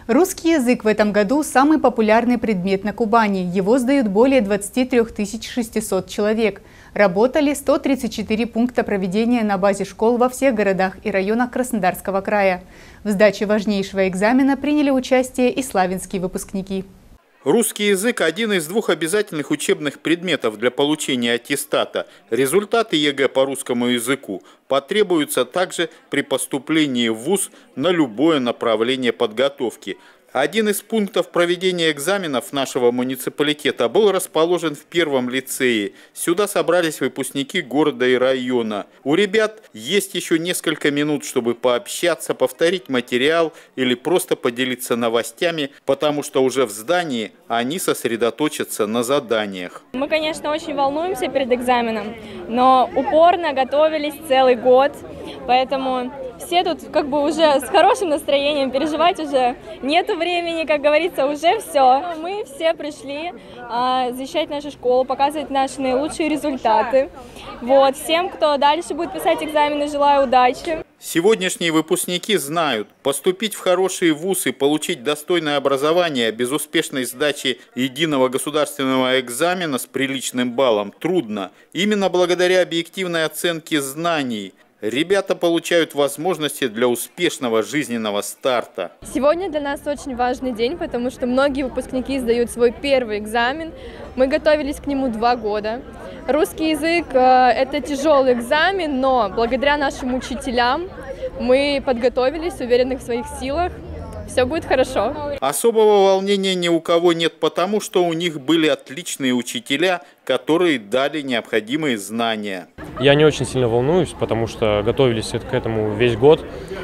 Русский язык в этом году самый популярный предмет на Кубани. Его сдают более 23 600 человек. Работали 134 пункта проведения на базе школ во всех городах и районах Краснодарского края. В сдаче важнейшего экзамена приняли участие и славянские выпускники. Русский язык – один из двух обязательных учебных предметов для получения аттестата. Результаты ЕГЭ по русскому языку потребуются также при поступлении в вуз на любое направление подготовки. Один из пунктов проведения экзаменов нашего муниципалитета был расположен в первом лицее. Сюда собрались выпускники города и района. У ребят есть еще несколько минут, чтобы пообщаться, повторить материал или просто поделиться новостями, потому что уже в здании они сосредоточатся на заданиях. Мы, конечно, очень волнуемся перед экзаменом, но упорно готовились целый год, поэтому все тут как бы уже с хорошим настроением, переживать уже нету времени, как говорится, уже все. Мы все пришли защищать нашу школу, показывать наши наилучшие результаты. Вот. Всем, кто дальше будет писать экзамены, желаю удачи. Сегодняшние выпускники знают, поступить в хороший вуз и получить достойное образование без успешной сдачи единого государственного экзамена с приличным баллом трудно. Именно благодаря объективной оценке знаний ребята получают возможности для успешного жизненного старта. Сегодня для нас очень важный день, потому что многие выпускники сдают свой первый экзамен. Мы готовились к нему 2 года. Русский язык – это тяжелый экзамен, но благодаря нашим учителям мы подготовились, уверены в своих силах. Все будет хорошо. Особого волнения ни у кого нет, потому что у них были отличные учителя, которые дали необходимые знания. Я не очень сильно волнуюсь, потому что готовились к этому весь год.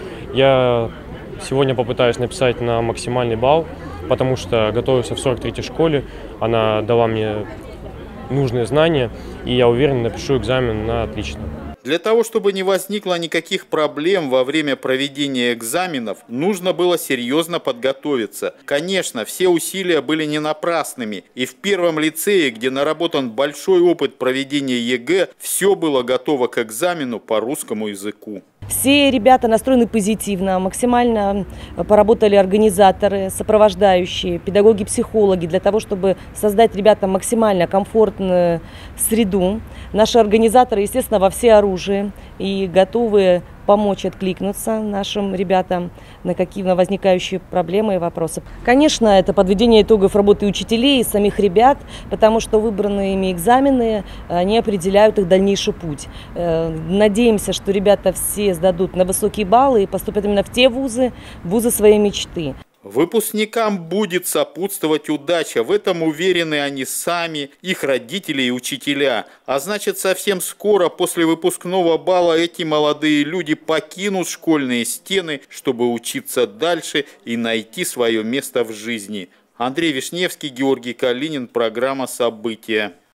Я сегодня попытаюсь написать на максимальный балл, потому что готовился в 43-й школе. Она дала мне нужные знания, и я уверен, напишу экзамен на отлично. Для того, чтобы не возникло никаких проблем во время проведения экзаменов, нужно было серьезно подготовиться. Конечно, все усилия были не напрасными, и в первом лицее, где наработан большой опыт проведения ЕГЭ, все было готово к экзамену по русскому языку. Все ребята настроены позитивно, максимально поработали организаторы, сопровождающие, педагоги, психологи, для того, чтобы создать ребятам максимально комфортную среду. Наши организаторы, естественно, во всеоружии и готовы помочь откликнуться нашим ребятам на какие возникающие проблемы и вопросы. Конечно, это подведение итогов работы учителей и самих ребят, потому что выбранные ими экзамены, они определяют их дальнейший путь. Надеемся, что ребята все сдадут на высокие баллы и поступят именно в те вузы своей мечты. Выпускникам будет сопутствовать удача, в этом уверены они сами, их родители и учителя. А значит, совсем скоро после выпускного балла эти молодые люди покинут школьные стены, чтобы учиться дальше и найти свое место в жизни. Андрей Вишневский, Георгий Калинин, программа «События».